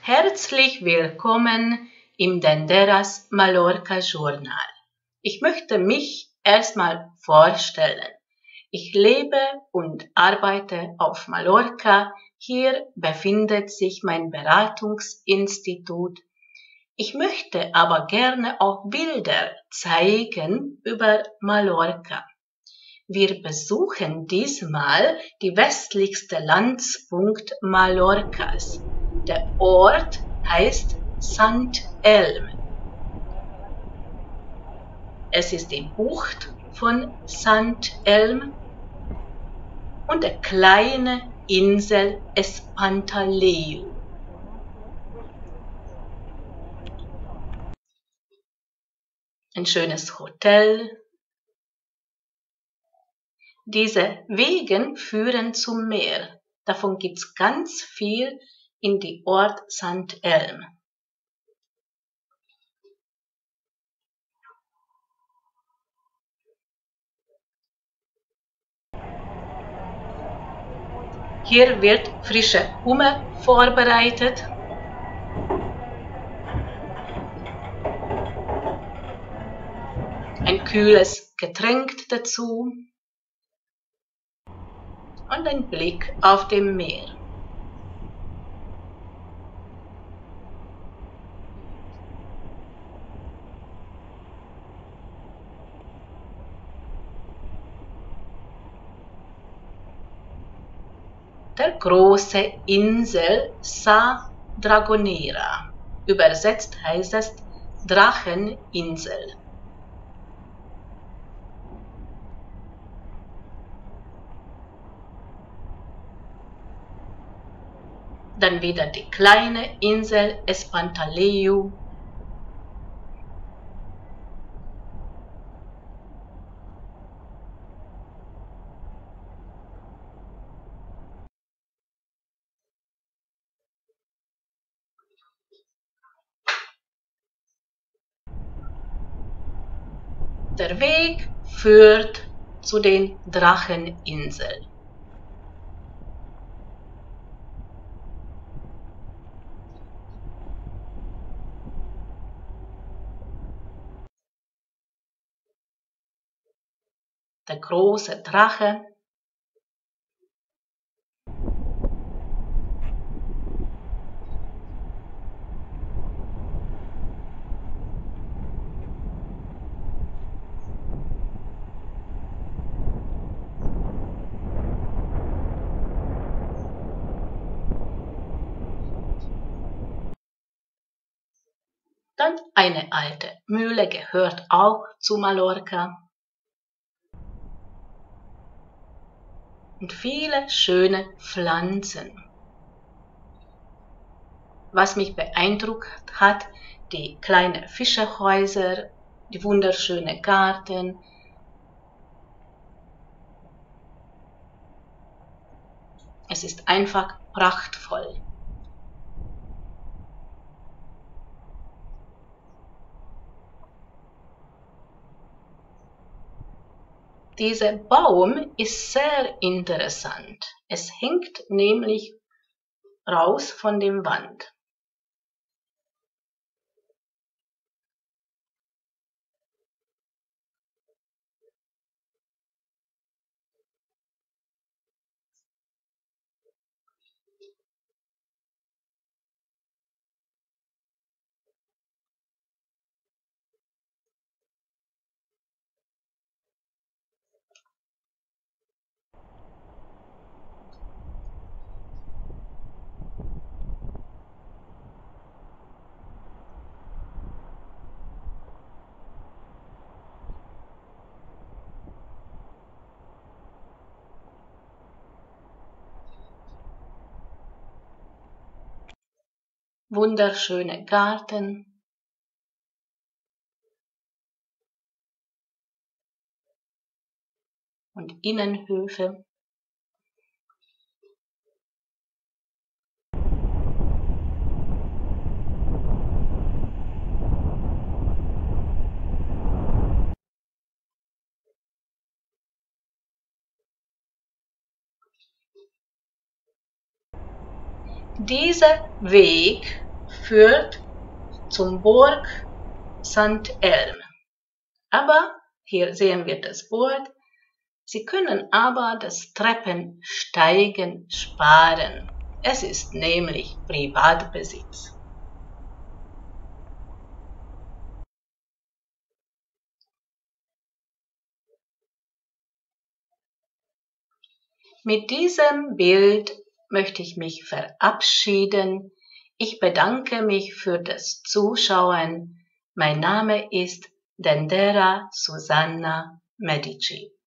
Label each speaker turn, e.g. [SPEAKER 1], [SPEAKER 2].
[SPEAKER 1] Herzlich willkommen im Denderas Mallorca Journal. Ich möchte mich erstmal vorstellen. Ich lebe und arbeite auf Mallorca. Hier befindet sich mein Beratungsinstitut. Ich möchte aber gerne auch Bilder zeigen über Mallorca. Wir besuchen diesmal die westlichste Landspunkt Mallorcas. Der Ort heißt St. Elm. Es ist die Bucht von St. Elm und die kleine Insel Espantaleu. Ein schönes Hotel. Diese Wege führen zum Meer. Davon gibt's ganz viel in die Ort St. Elm. Hier wird frische Hummer vorbereitet. Ein kühles Getränk dazu und ein Blick auf dem Meer. Der große Insel Sa Dragonera. Übersetzt heißt es Dracheninsel. Dann wieder die kleine Insel Espantaleu. Der Weg führt zu den Dracheninseln. Der große Drache. Dann eine alte Mühle gehört auch zu Mallorca. Und viele schöne Pflanzen. Was mich beeindruckt hat, die kleinen Fischerhäuser, die wunderschöne Garten. Es ist einfach prachtvoll. Dieser Baum ist sehr interessant. Es hängt nämlich raus von dem Wand. Wunderschöne Garten. Und Innenhöfe. Dieser Weg führt zum Burg St. Elm. Aber hier sehen wir das Wort. Sie können aber das Treppensteigen sparen. Es ist nämlich Privatbesitz. Mit diesem Bild möchte ich mich verabschieden. Ich bedanke mich für das Zuschauen. Mein Name ist Dendera Susanna Medici.